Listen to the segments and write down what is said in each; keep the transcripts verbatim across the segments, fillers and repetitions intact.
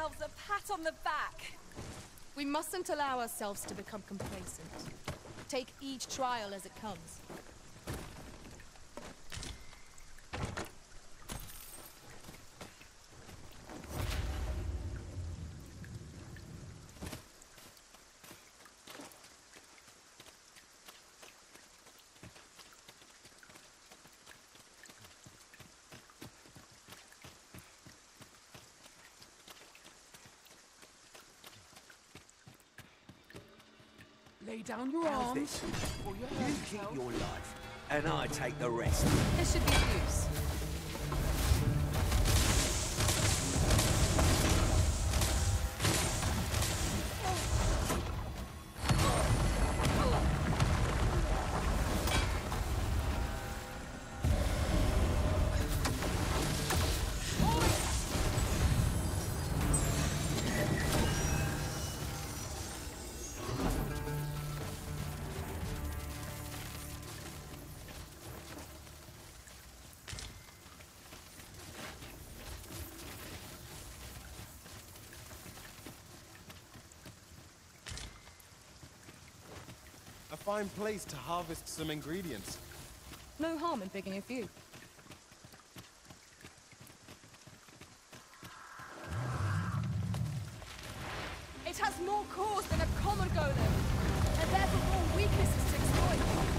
ourselves a pat on the back. We mustn't allow ourselves to become complacent. Take each trial as it comes. Lay down your How's arms. this? Pull your You hands keep out. your life, and I take the rest. This should be of use. A fine place to harvest some ingredients. No harm in picking a few. It has more cores than a common golem, and therefore more weaknesses to exploit.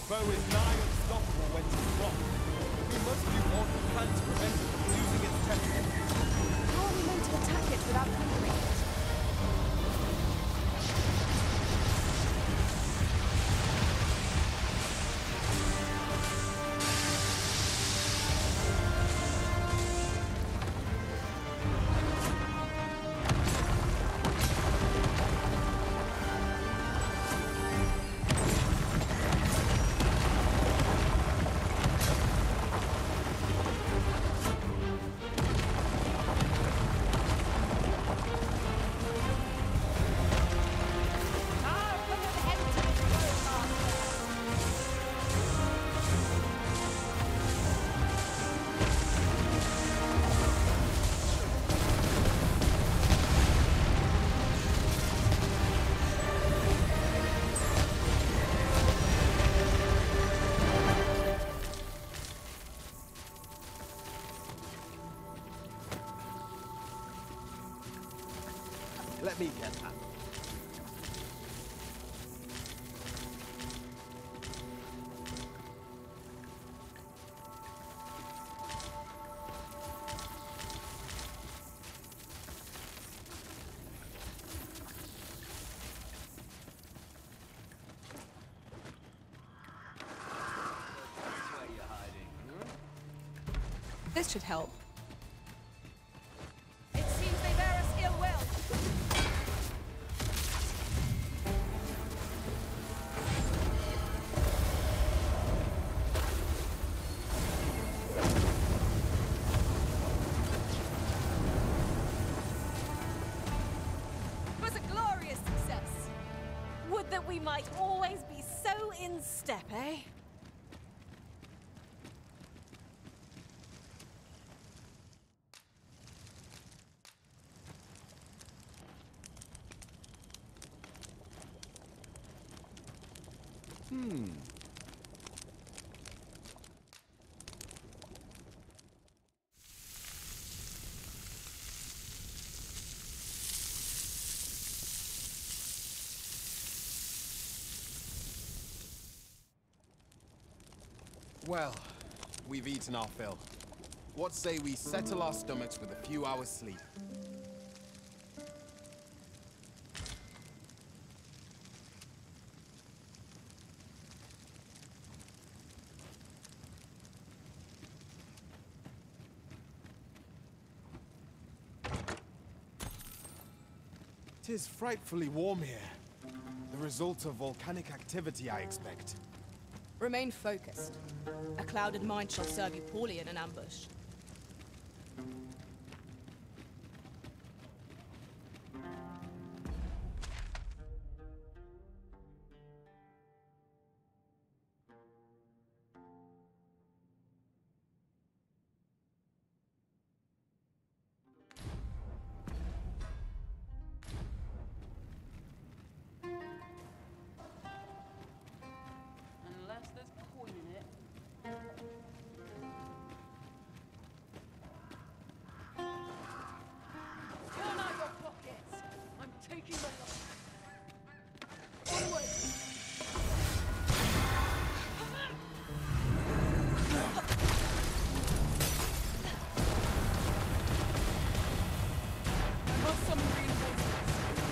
foe is nigh unstoppable when struck. We must do all we can to prevent it from using its technique. How are we meant to attack it without hindering it? Let me get that. Where you hiding? This should help. It seems they bear us ill will. It was a glorious success. Would that we might always be so in step, eh? Hmm. Well, we've eaten our fill. What say we settle our stomachs with a few hours' sleep? Tis frightfully warm here. The result of volcanic activity, I expect. Remain focused. A clouded mind shall serve you poorly in an ambush. Unless there's coin in it. Turn out your pockets. I'm taking the lot. Onward. I must summon reinforcements.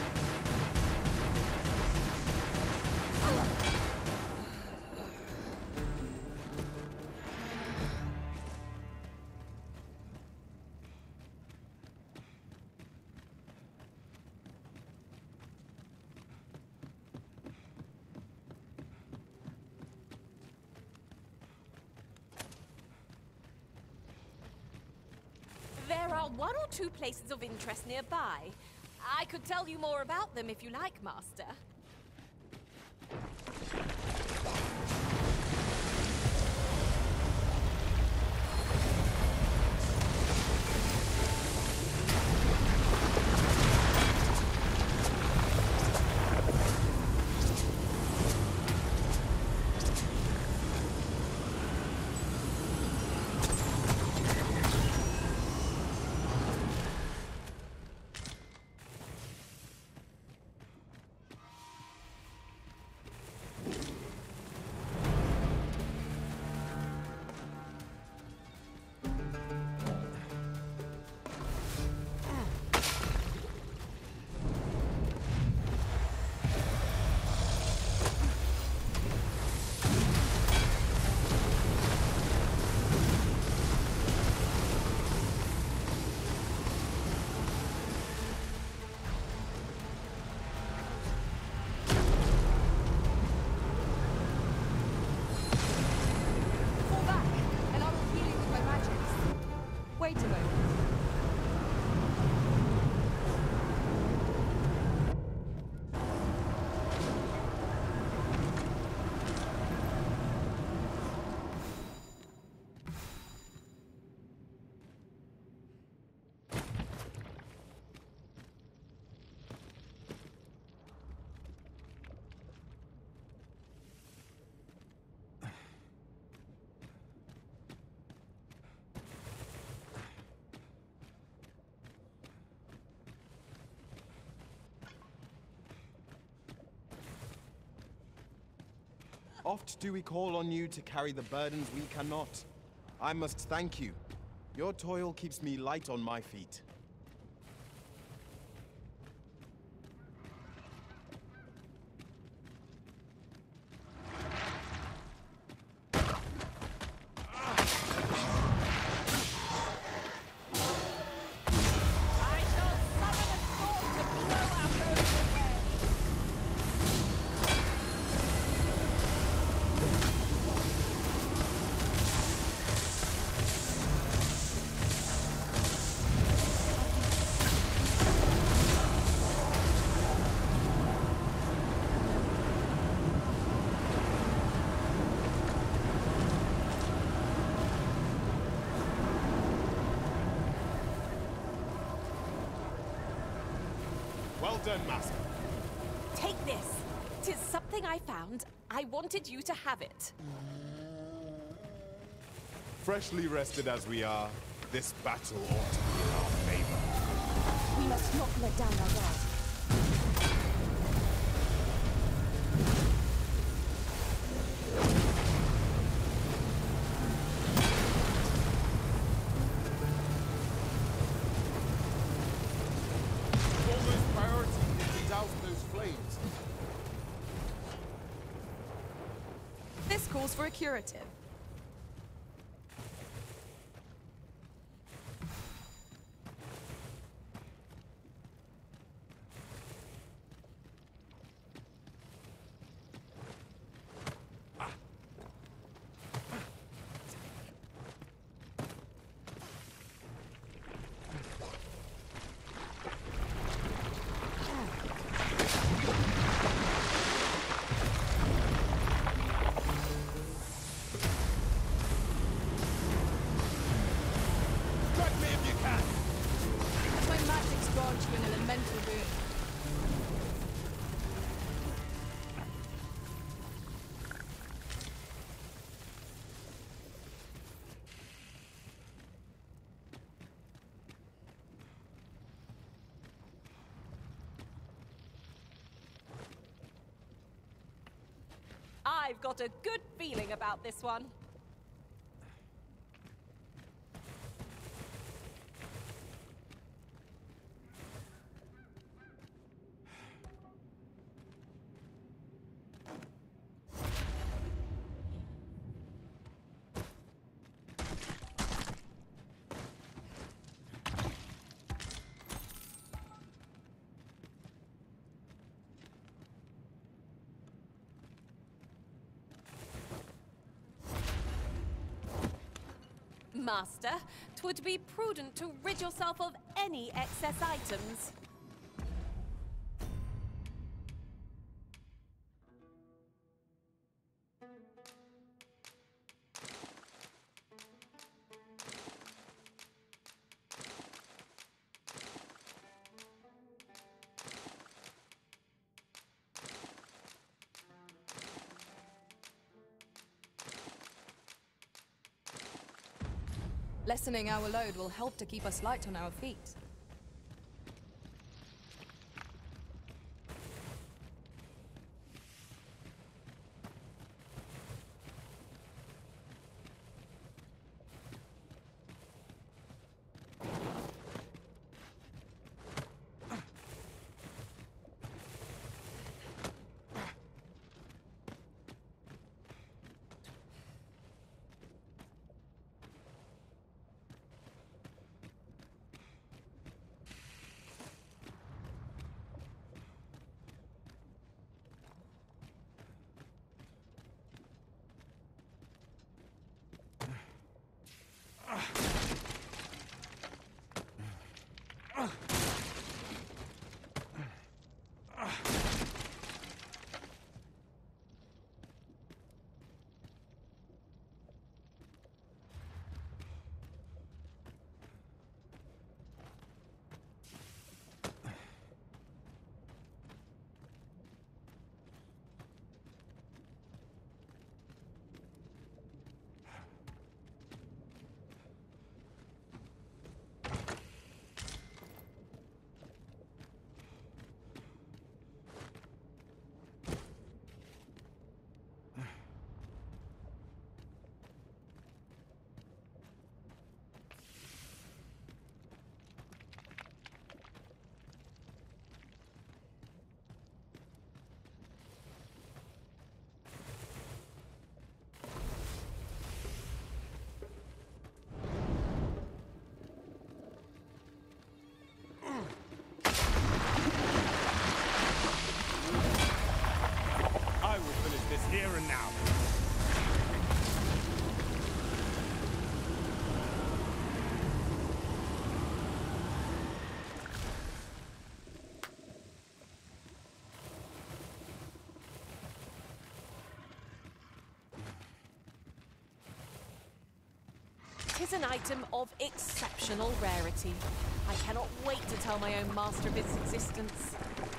There are one or two places of interest nearby. I could tell you more about them if you like, Master. Oft do we call on you to carry the burdens we cannot. I must thank you. Your toil keeps me light on my feet. I shall summon a storm to blow our roads away. Well done, Master. Take this. Tis something I found. I wanted you to have it. Freshly rested as we are, this battle ought to be in our favor. We must not let down our guard. Foremost priority is to douse those flames. This calls for a curative. Strike me if you can! As my magic's grant you an elemental boon. I've got a good feeling about this one. Master, 'twould be prudent to rid yourself of any excess items. Lessening our load will help to keep us light on our feet. is an item of exceptional rarity. I cannot wait to tell my own master of its existence.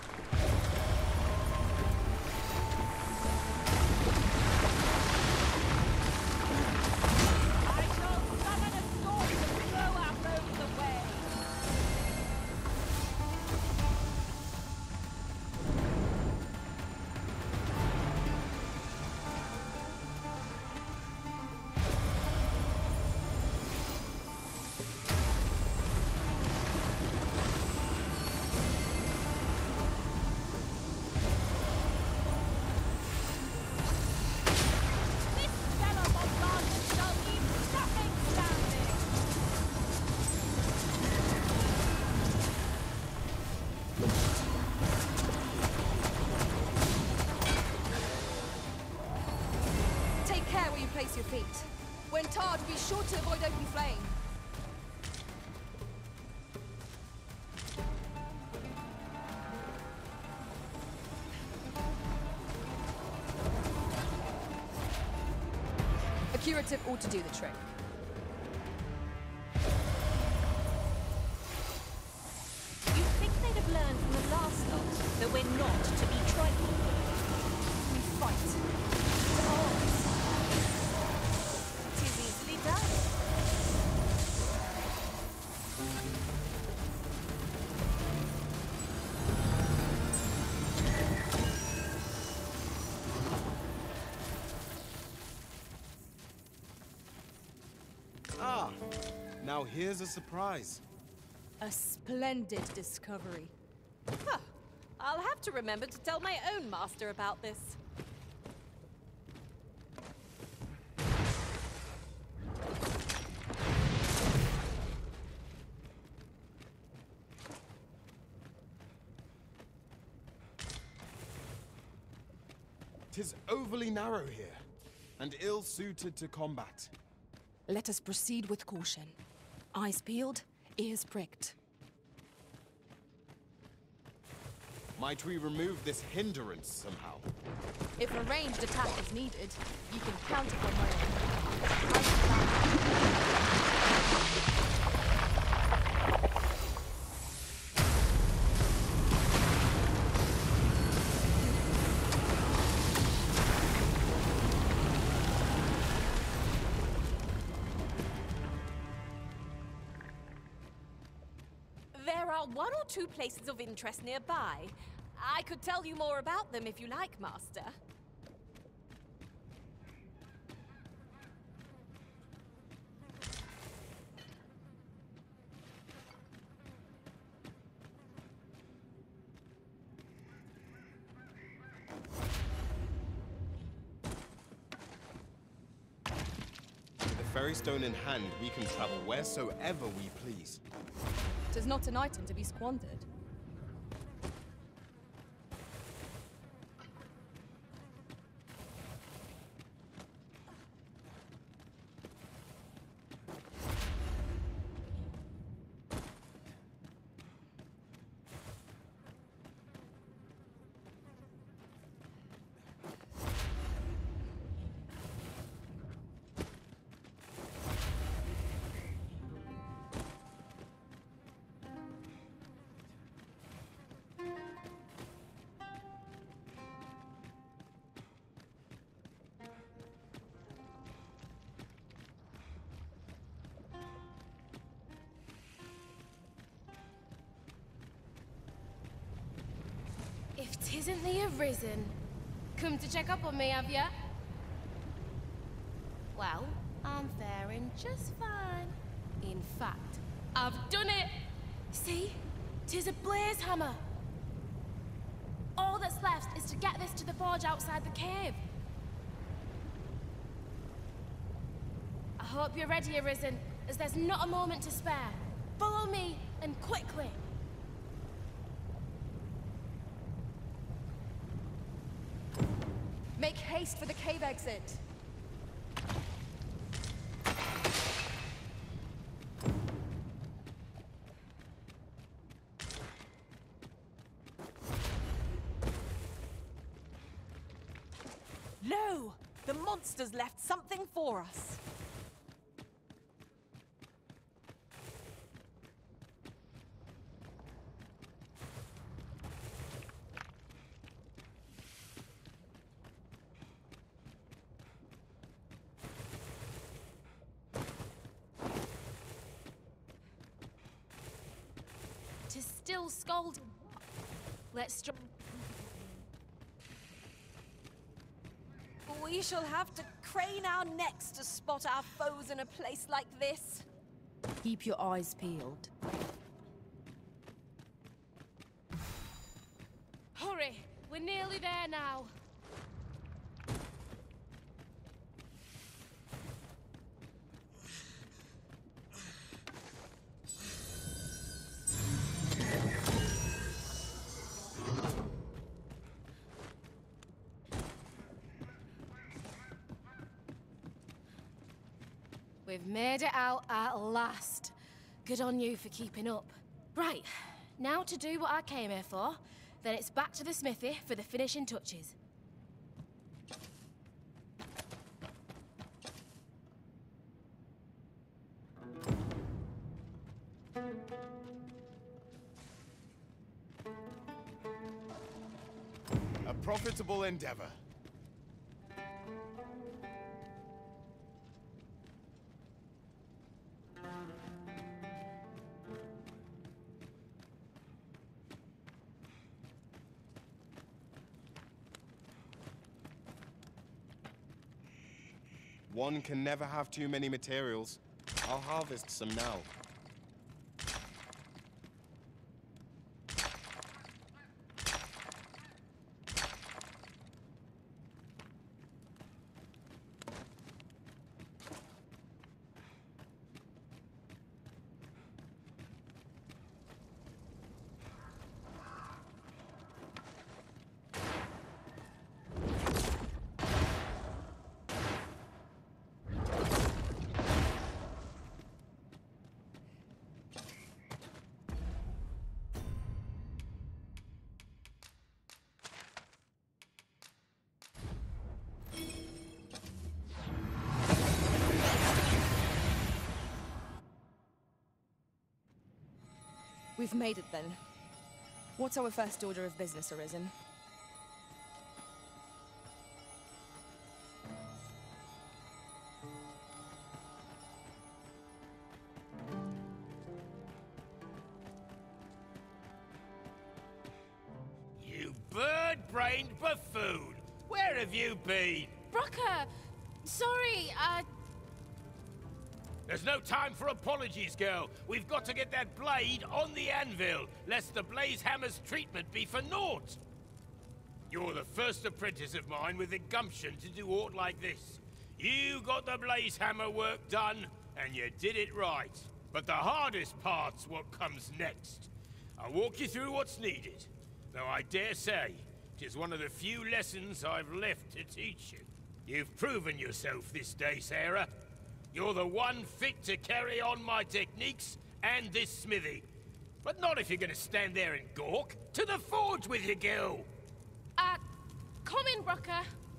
I shall summon a storm to blow our roads away. Place your feet. When tarred, be sure to avoid open flame. A curative ought to do the trick. You'd think they'd have learned from the last lot that we're not to be trifled with. We fight. To arms. Easily done. Ah, now here's a surprise. A splendid discovery. Huh. I'll have to remember to tell my own master about this. Tis overly narrow here, and ill-suited to combat. Let us proceed with caution. Eyes peeled, ears pricked. Might we remove this hindrance somehow? If a ranged attack is needed, you can count upon my own. There are one or two places of interest nearby. I could tell you more about them if you like, Master. With the ferry stone in hand, we can travel wheresoever we please. 'Tis not an item to be squandered. If 'tisn't the Arisen, come to check up on me, have ya? Well, I'm faring just fine. In fact, I've done it! See? 'Tis a blaze hammer. All that's left is to get this to the forge outside the cave. I hope you're ready, Arisen, as there's not a moment to spare. Follow me, and quickly. Make haste for the cave exit. No! The monsters left something for us. 'tis still scalding. Let's try. We shall have to crane our necks to spot our foes in a place like this. Keep your eyes peeled. Hurry, we're nearly there now. We've made it out at last. Good on you for keeping up. Right, now to do what I came here for, then it's back to the smithy for the finishing touches. A profitable endeavor. One can never have too many materials. I'll harvest some now. We've made it then. What's our first order of business, Arisen? You bird-brained buffoon! Where have you been? Brocker! Sorry, uh... There's no time for apologies, girl. We've got to get that blade on the anvil, lest the blaze hammer's treatment be for naught. You're the first apprentice of mine with the gumption to do aught like this. You got the blaze hammer work done, and you did it right. But the hardest part's what comes next. I'll walk you through what's needed, though I dare say, 'tis one of the few lessons I've left to teach you. You've proven yourself this day, Sarah. You're the one fit to carry on my techniques and this smithy. But not if you're gonna stand there and gawk. To the forge with you, girl! Uh, come in, Brocker.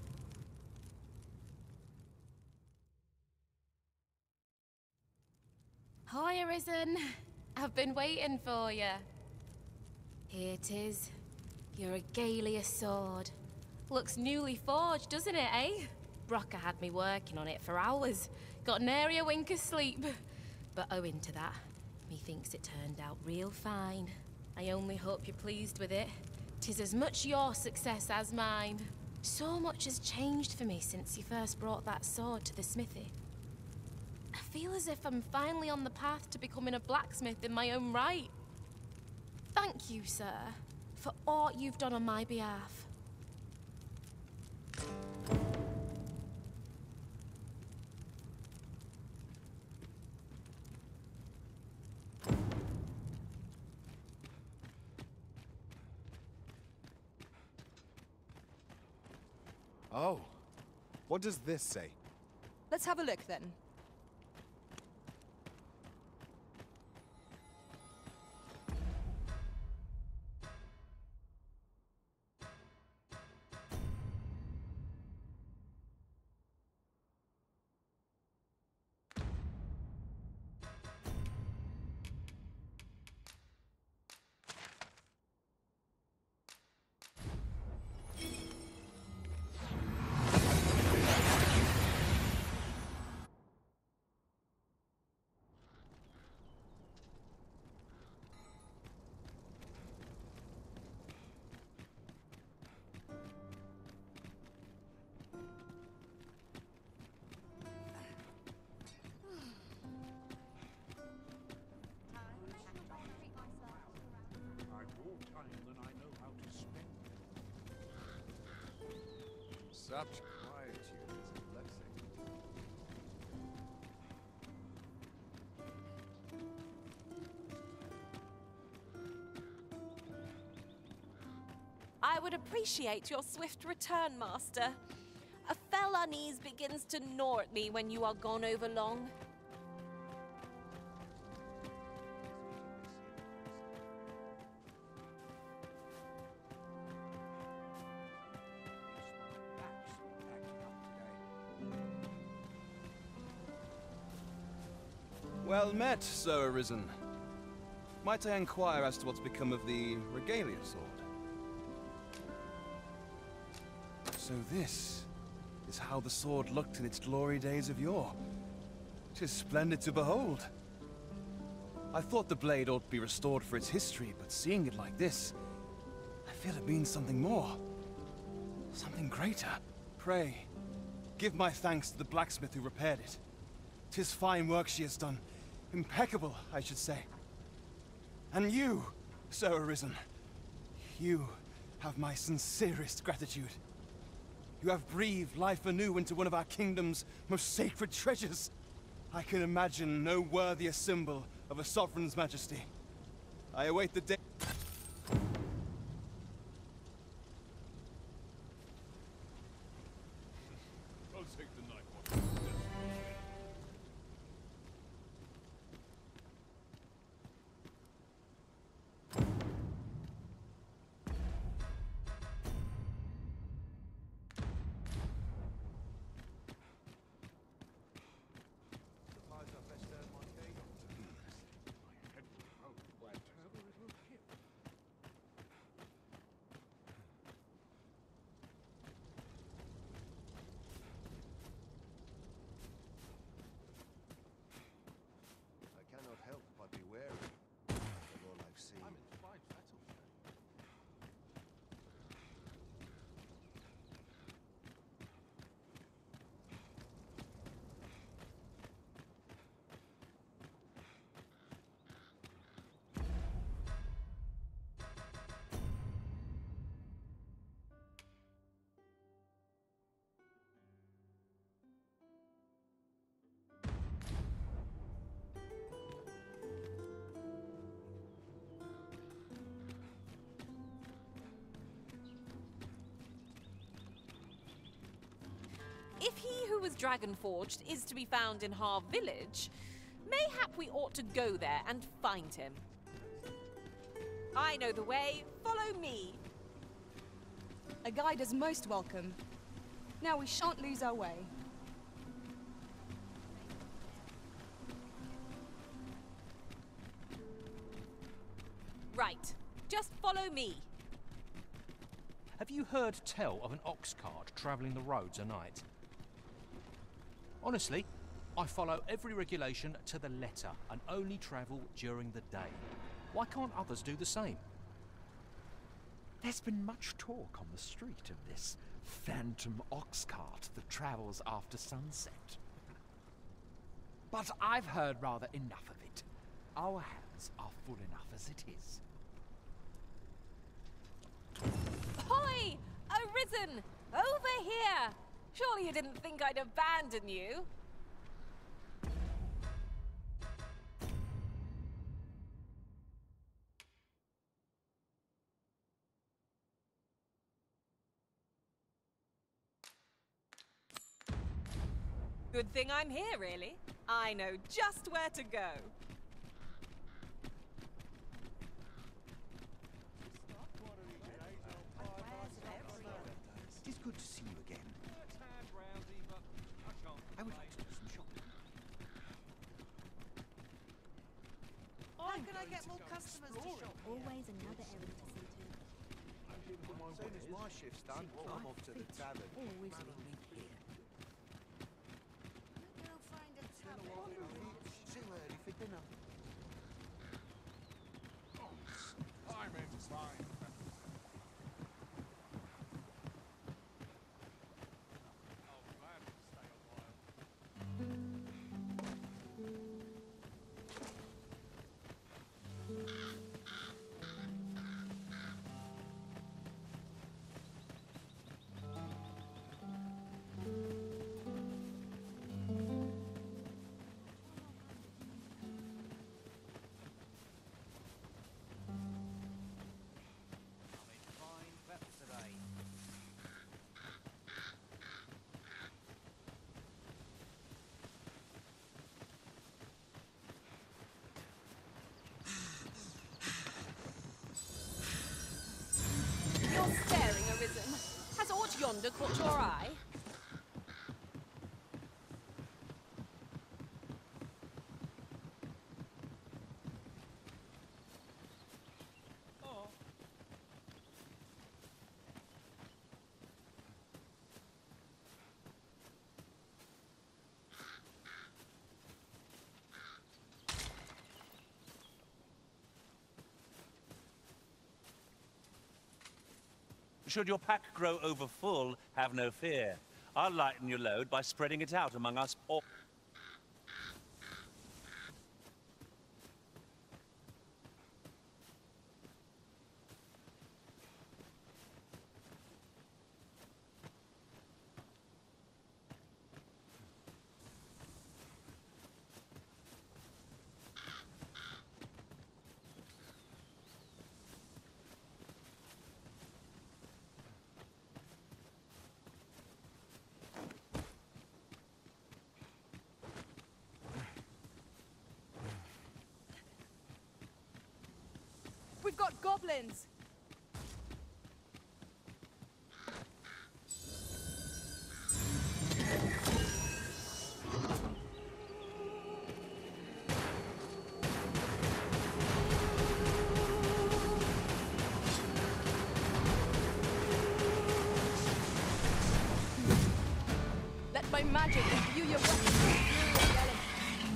Hi, Arisen. I've been waiting for you. Here it is. Your Regalia sword. Looks newly forged, doesn't it, eh? Brocker had me working on it for hours. Got nary a wink of sleep. But owing to that, methinks it turned out real fine. I only hope you're pleased with it. 'Tis as much your success as mine. So much has changed for me since you first brought that sword to the smithy. I feel as if I'm finally on the path to becoming a blacksmith in my own right. Thank you, sir, for all you've done on my behalf. Oh, what does this say? Let's have a look then. Such quietude is a blessing. I would appreciate your swift return, Master. A fell unease begins to gnaw at me when you are gone over long. Well met, Sir Arisen. Might I inquire as to what's become of the Regalia sword? So this is how the sword looked in its glory days of yore. 'Tis splendid to behold. I thought the blade ought to be restored for its history, but seeing it like this, I feel it means something more. Something greater. Pray, give my thanks to the blacksmith who repaired it. 'Tis fine work she has done. Impeccable, I should say. And you, Sir Arisen, you have my sincerest gratitude. You have breathed life anew into one of our kingdom's most sacred treasures. I can imagine no worthier symbol of a sovereign's majesty. I await the day. I'll take the night watch. I cannot help but be wary of all I've seen. I'm in fine battle. If he who was dragon-forged is to be found in Harv Village, mayhap we ought to go there and find him. I know the way. Follow me. A guide is most welcome. Now we shan't lose our way. Right. Just follow me. Have you heard tell of an ox cart travelling the roads at night? Honestly, I follow every regulation to the letter and only travel during the day. Why can't others do the same? There's been much talk on the street of this phantom ox cart that travels after sunset. But I've heard rather enough of it. Our hands are full enough as it is. Hoi! Arisen! Over here! Surely you didn't think I'd abandon you? Good thing I'm here, really. I know just where to go. It is good to see you again. I would like to do some shopping. How can I get more customers to shop? Always another errand to see to. As soon as my shift's done, I'm off to the tavern. Always meet here. Go find a tavern. Too early for dinner. I'm in fine. thunder caught your eye? Should your pack grow over full, have no fear. I'll lighten your load by spreading it out among us all. We've got goblins! Let my magic imbue your weapons with fury and element.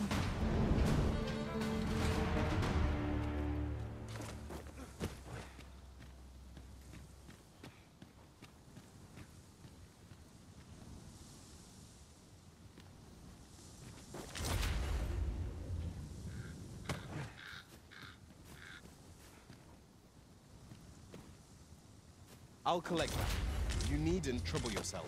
I'll collect that. You needn't trouble yourself.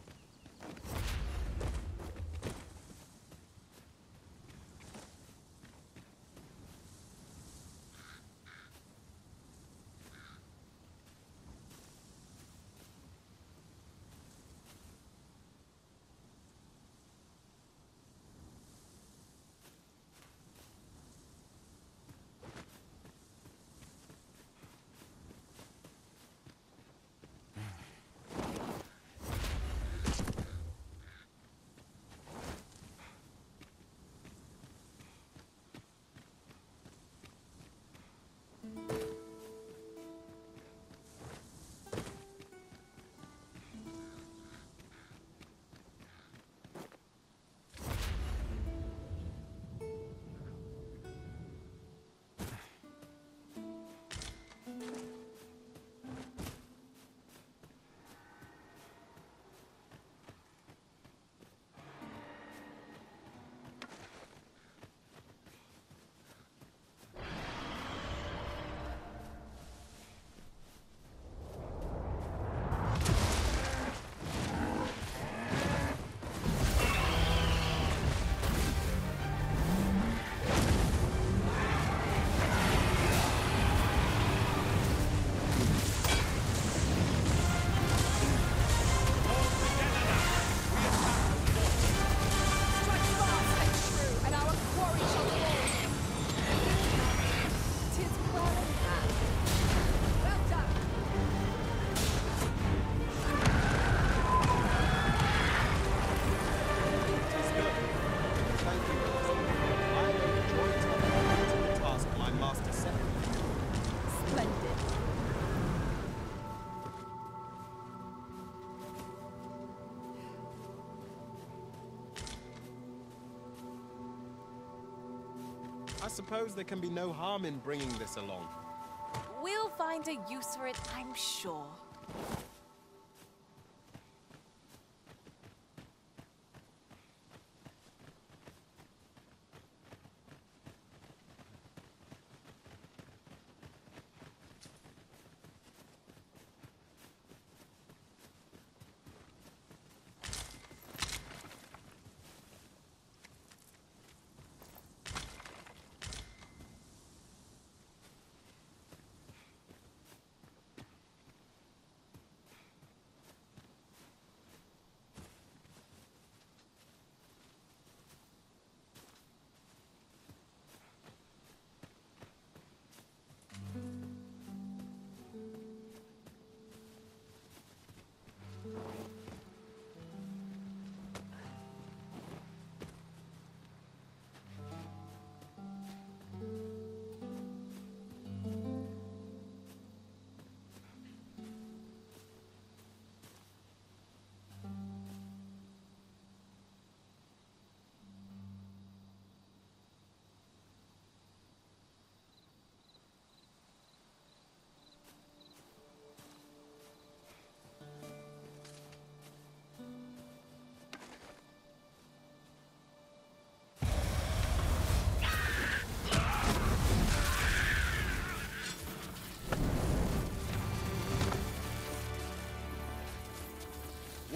I suppose there can be no harm in bringing this along. We'll find a use for it, I'm sure.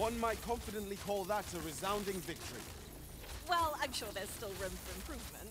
One might confidently call that a resounding victory. Well, I'm sure there's still room for improvement.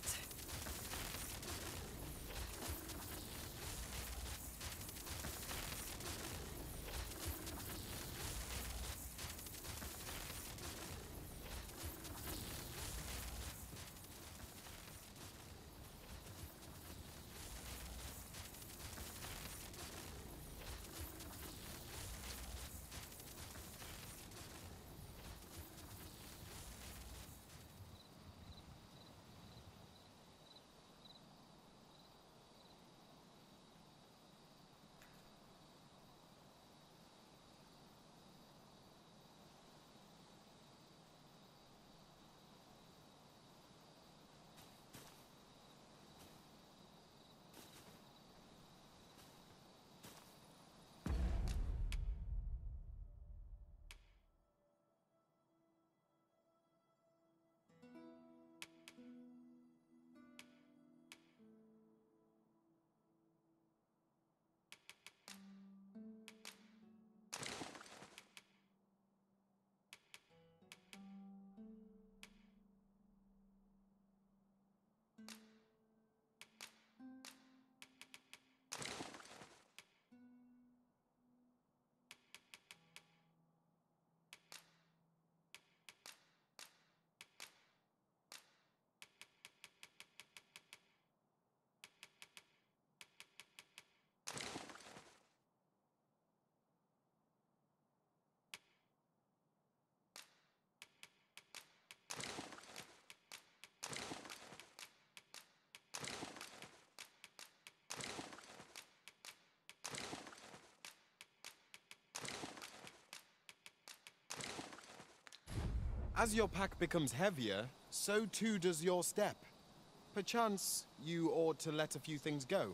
As your pack becomes heavier, so too does your step. Perchance, you ought to let a few things go.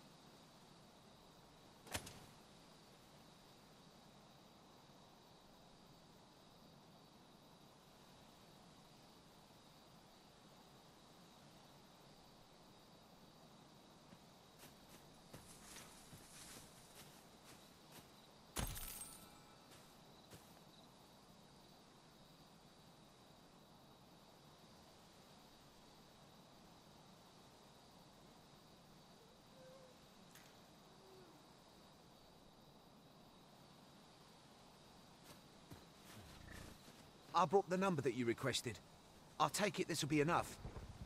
I brought the number that you requested. I'll take it this'll be enough.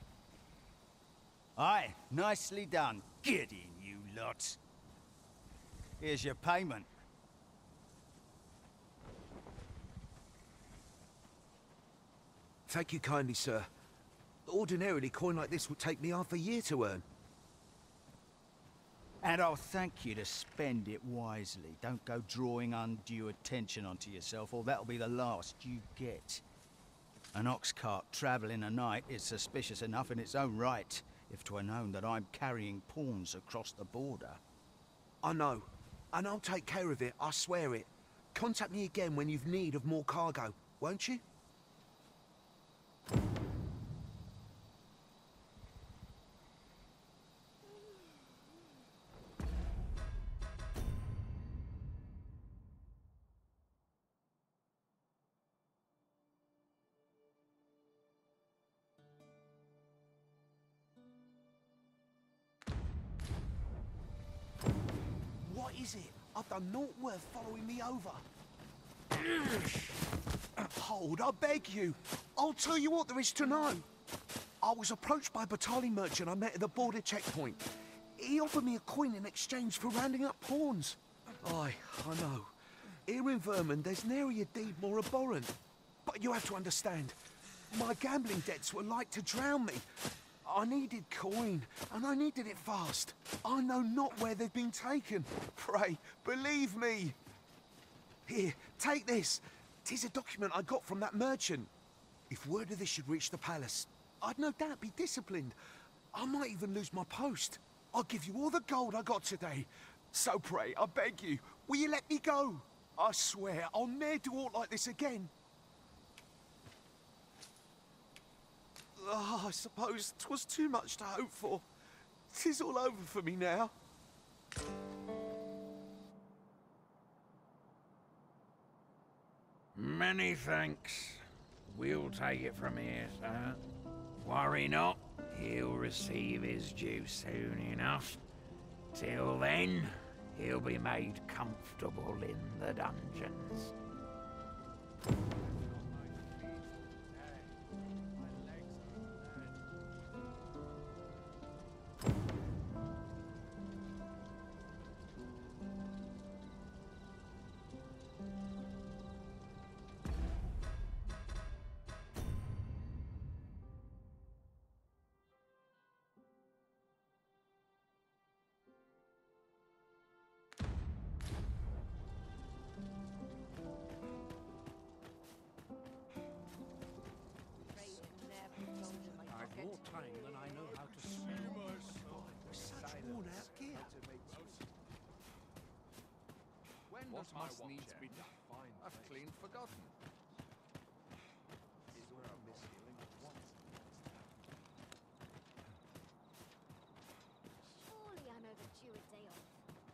Aye, nicely done. Get in, you lot. Here's your payment. Thank you kindly, sir. Ordinarily, coin like this would take me half a year to earn. And I'll thank you to spend it wisely. Don't go drawing undue attention onto yourself, or that'll be the last you get. An ox cart travelling a night is suspicious enough in its own right, if 'twere known that I'm carrying pawns across the border. I know, and I'll take care of it, I swear it. Contact me again when you've need of more cargo, won't you? What is it? I've done naught worth following me over. Hold, I beg you. I'll tell you what there is to know. I was approached by a battalion merchant I met at the border checkpoint. He offered me a coin in exchange for rounding up pawns. Aye, I know. Here in Vermund, there's nary a deed more abhorrent. But you have to understand, my gambling debts were like to drown me. I needed coin, and I needed it fast. I know not where they've been taken. Pray, believe me. Here, take this. 'Tis a document I got from that merchant. If word of this should reach the palace, I'd no doubt be disciplined. I might even lose my post. I'll give you all the gold I got today. So pray, I beg you, will you let me go? I swear I'll ne'er do aught like this again. Oh, I suppose 'twas too much to hope for. 'Tis all over for me now. Man. Many thanks. We'll take it from here, sir. Worry not, he'll receive his due soon enough. Till then, he'll be made comfortable in the dungeons. I've more time than I know how to spend. Such worn-out gear. When What does my must watch needs end? be done? I've clean forgotten. Is there a mishealing of what? Surely I'm overdue a day off.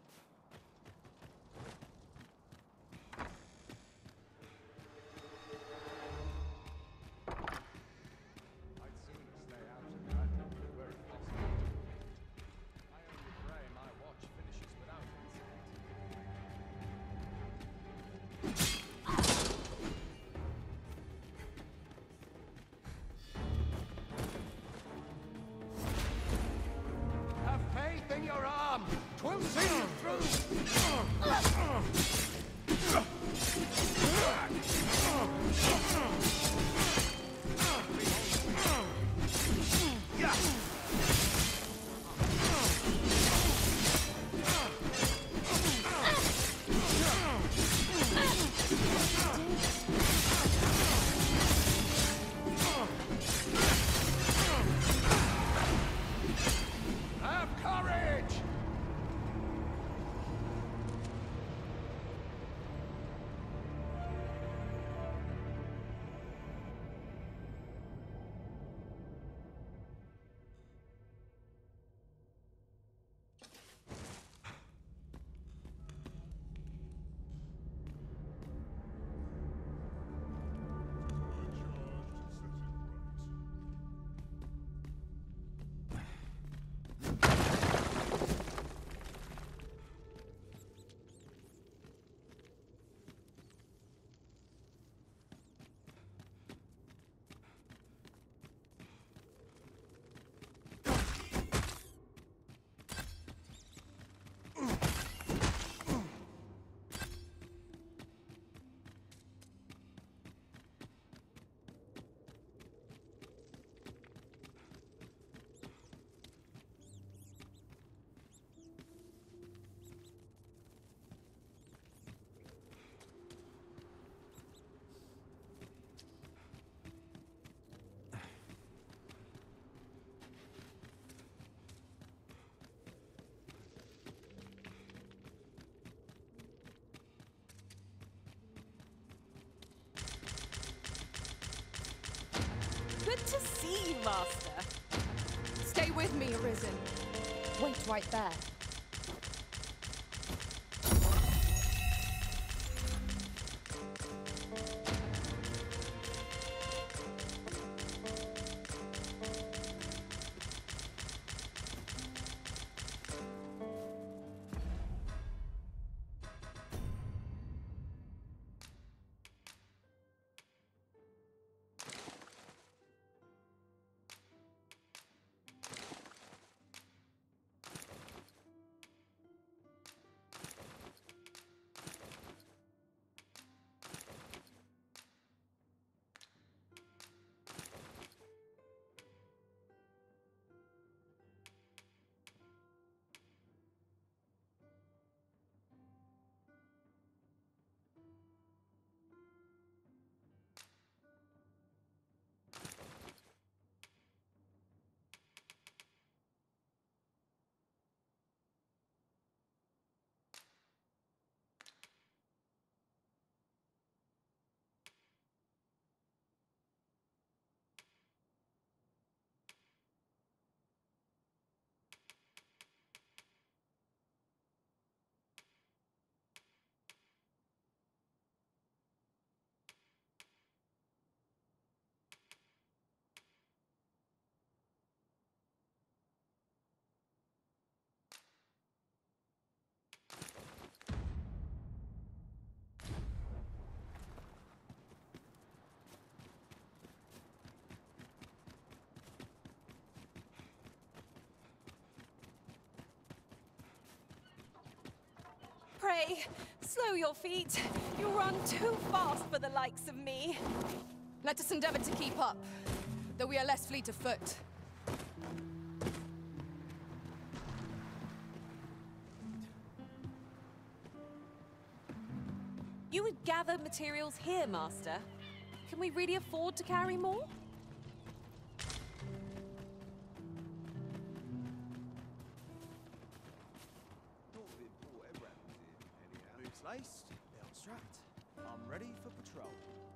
I'd sooner stay out of that, were it possible. I only pray my watch finishes without incident. Have faith in your arm. Twill see you through. Have courage! Good to see you, Master. Stay with me, Arisen. Wait right there. way! Slow your feet. You run too fast for the likes of me. Let us endeavor to keep up, though we are less fleet of foot. You would gather materials here, Master. Can we really afford to carry more? Boots laced, belt strapped. I'm ready for patrol.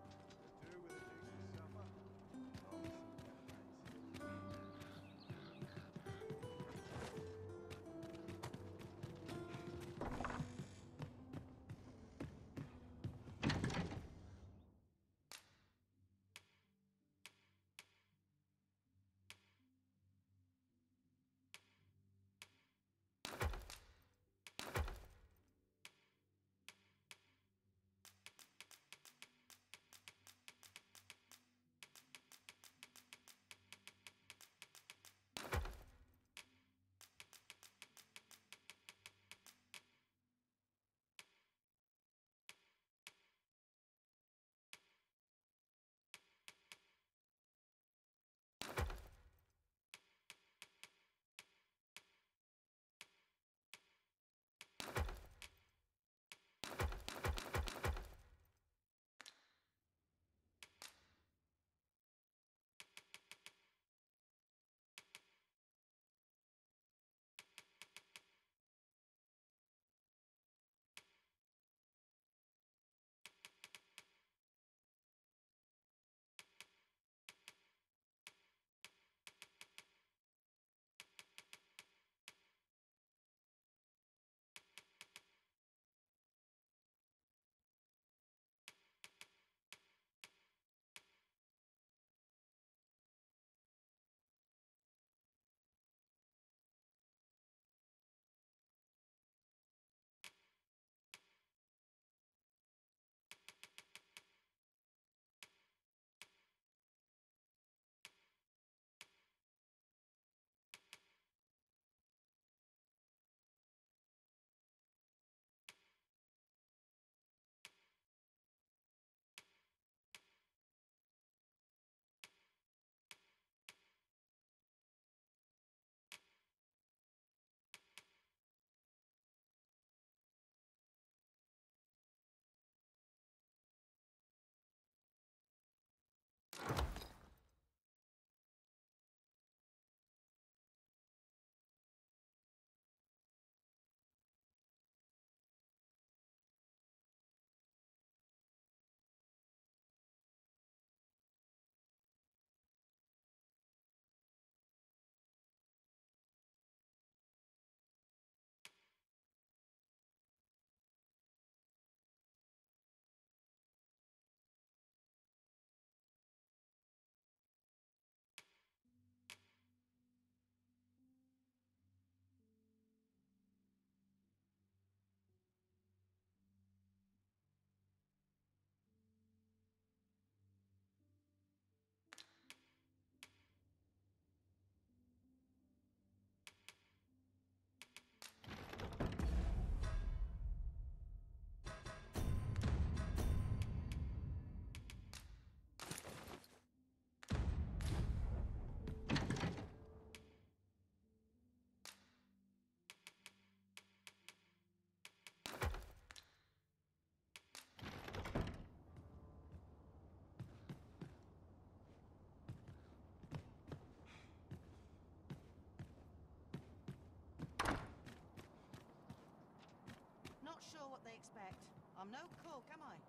expect. I'm no cook, am I?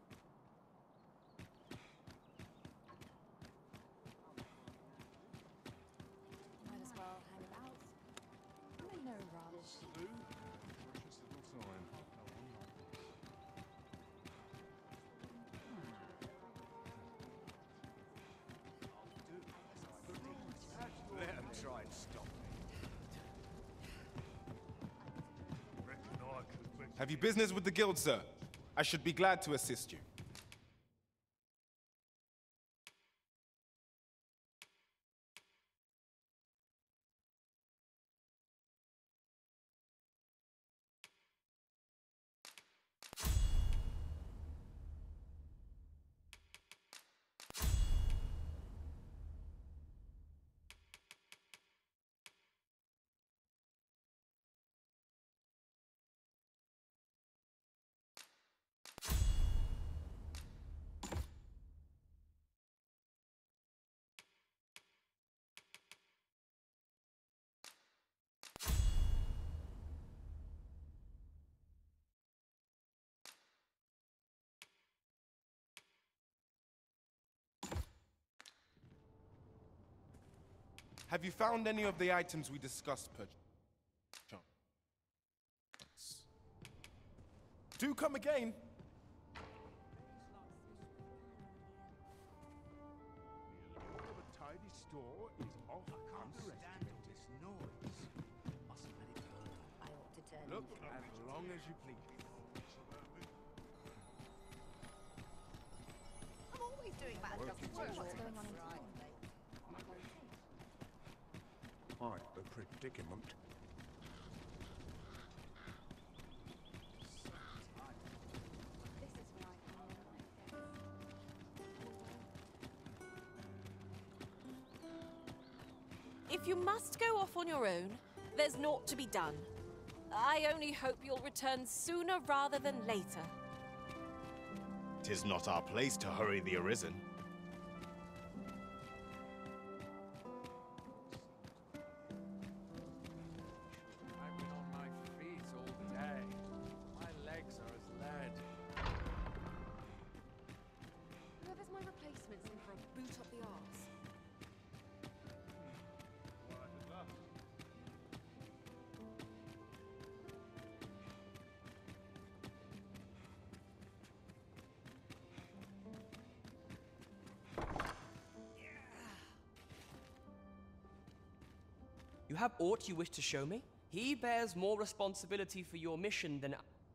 Might as well hang about. I'm in no rush. Let him try and stop me. Have you business with the guild, sir? I should be glad to assist you. Have you found any of the items we discussed, per chance? Do come again. The of a tidy store is off underestimated. This noise. Mustn't let it go. I ought to turn Look, into as long as you please. I'm always doing that. Work Just is what's work. going on in town? Quite the predicament. If you must go off on your own, there's naught to be done. I only hope you'll return sooner rather than later. 'Tis not our place to hurry the Arisen. I've been on my feet all day. My legs are as lead. Whoever's my replacement's in for a boot up the arse. You have aught you wish to show me? He bears more responsibility for your mission than...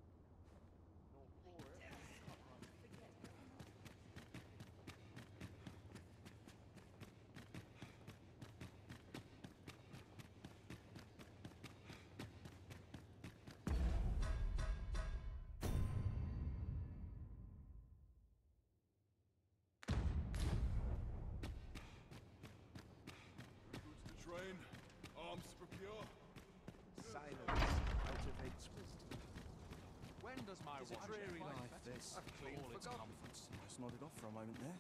Train, arms to procure. Silence cultivates wisdom. When does my It's a watch dreary end? life, this. I've clean All its forgotten. comforts. Just nodded off for a moment there.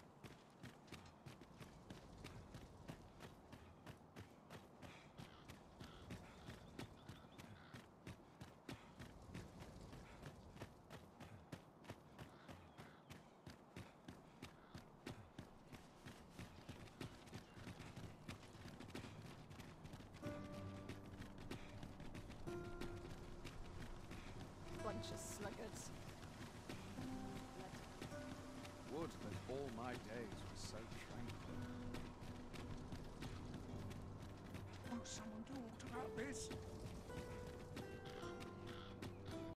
Bunch of sluggards. Would that all my days were so tranquil. Won't someone do aught about this?